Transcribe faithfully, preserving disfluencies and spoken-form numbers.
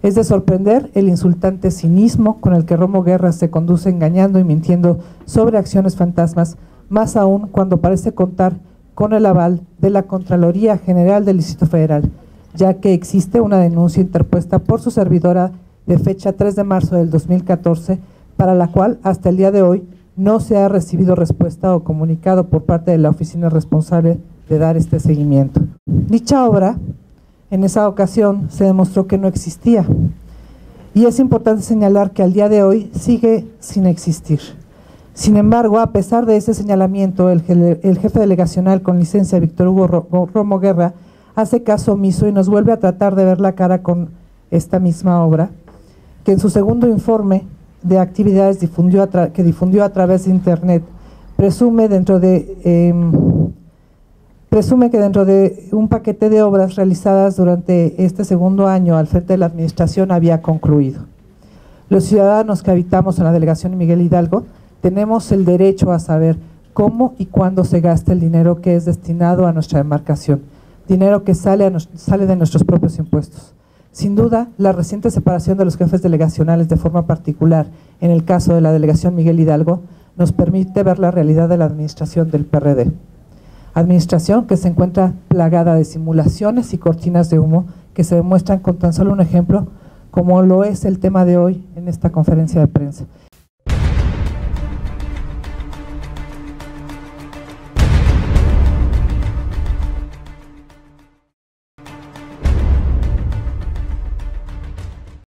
Es de sorprender el insultante cinismo con el que Romo Guerra se conduce engañando y mintiendo sobre acciones fantasmas, más aún cuando parece contar con el aval de la Contraloría General del Distrito Federal, ya que existe una denuncia interpuesta por su servidora de fecha tres de marzo del dos mil catorce, para la cual hasta el día de hoy no se ha recibido respuesta o comunicado por parte de la oficina responsable de dar este seguimiento. Dicha obra, en esa ocasión, se demostró que no existía, y es importante señalar que al día de hoy sigue sin existir. Sin embargo, a pesar de ese señalamiento, el, el jefe delegacional con licencia, Víctor Hugo Romo Guerra, hace caso omiso y nos vuelve a tratar de ver la cara con esta misma obra, que en su segundo informe de actividades difundió a que difundió a través de internet, presume dentro de eh, presume que dentro de un paquete de obras realizadas durante este segundo año al frente de la administración había concluido. Los ciudadanos que habitamos en la delegación Miguel Hidalgo tenemos el derecho a saber cómo y cuándo se gasta el dinero que es destinado a nuestra demarcación, dinero que sale, a nos, sale de nuestros propios impuestos. Sin duda, la reciente separación de los jefes delegacionales de forma particular, en el caso de la delegación Miguel Hidalgo, nos permite ver la realidad de la administración del P R D. Administración que se encuentra plagada de simulaciones y cortinas de humo que se demuestran con tan solo un ejemplo, como lo es el tema de hoy en esta conferencia de prensa.